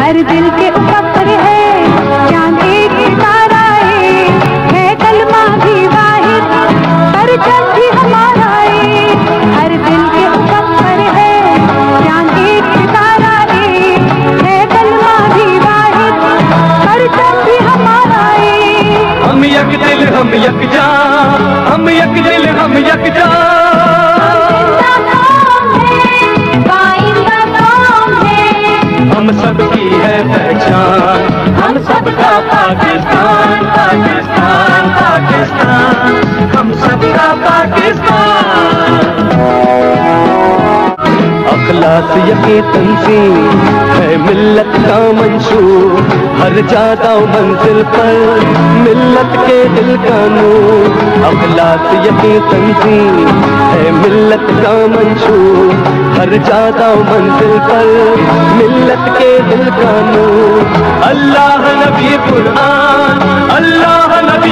हर दिल के ऊपर है चांद एक सितारा है कलमा भी वाहिद परचम भी हमारा हर दिल के ऊपर है चांद एक सितारा है कलमा भी वाहिद परचम भी हमारा हम यक दिल हम यक जान, हम यक दिल हम यक जान। हम सबकी है पहचान, हम सबका पाकिस्तान पाकिस्तान पाकिस्तान, हम सबका पाकिस्तान। अखलास यकी तंजीम है मिल्लत का मंशूर, हर जाता मंजिल पर मिल्लत के दिल का नूर। अखलास यकी तंजीम है मिल्लत का मंशूर, हर जाता मंजिल पर मिल्लत के दिल का नूर। अल्लाह नबी कुरान, अल्लाह नबी